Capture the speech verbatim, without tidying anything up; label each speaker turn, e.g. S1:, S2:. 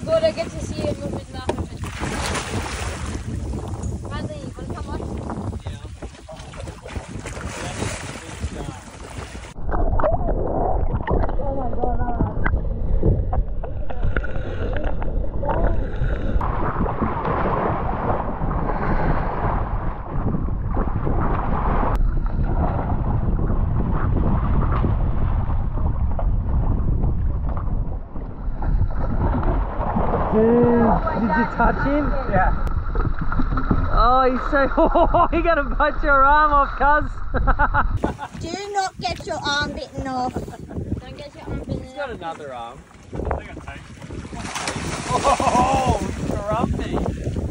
S1: good, I get to see him moving that of it. Bradley, you want to come on? Oh my god, no.
S2: Dude, did you touch him?
S3: Yeah.
S2: Oh, he's so... Oh, you're going to bite your arm off, cuz.
S4: Do not get your arm bitten off.
S1: Don't get your arm bitten
S2: He's got another arm.
S3: I think I take.
S2: Oh, grumpy.